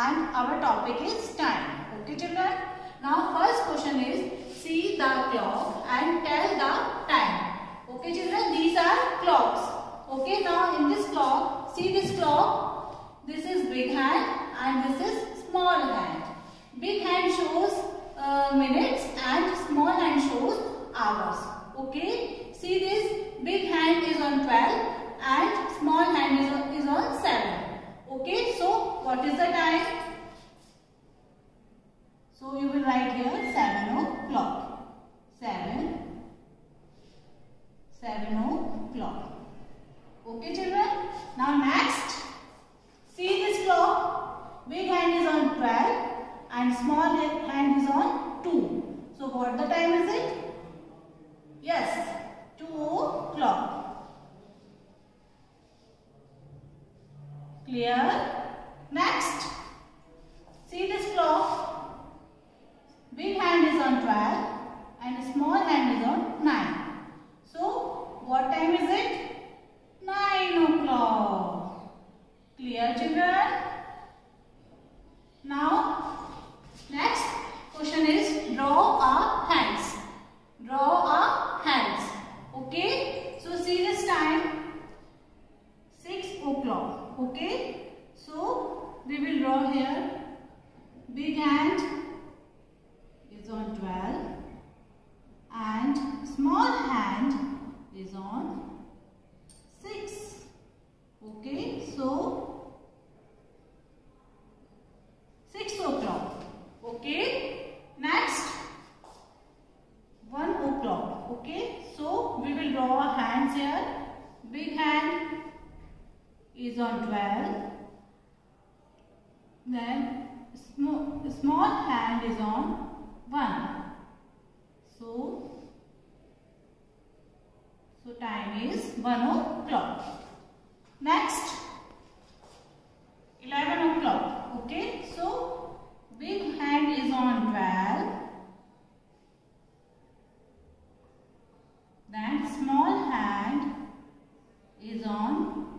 and our topic is time. Okay children. Now first question is see the clock and tell the time. Okay children, these are clocks. Okay, now in this clock, see this clock. This is big hand and this is small hand. Big hand shows minutes and small hand shows hours. Okay, see this big hand is on 12 and small hand is on 7. Okay, so what is the time? So you will write here 7 o'clock. 7 o'clock. Okay children. Now next, see this clock. Big hand is on 12 and small hand is on 2. So what the time is it? Yes, 2 o'clock. Clear? Next, see this clock. Big hand is on 12 and small hand is on 9. So what time is it? 9 o'clock. Clear children? Now next question is draw a hands. Draw a hands. Okay. So see this time 6 o'clock. Okay. So we will draw here. Big hand is on 12 and small hand is on 6. Okay. So 6 o'clock. Okay. Next 1 o'clock. Okay. So we will draw our hands here. Big hand is on 12. Then small hand is on 1. So time is 1 o'clock. Next 11 o'clock. Okay. So big hand is on 12. Then small hand is on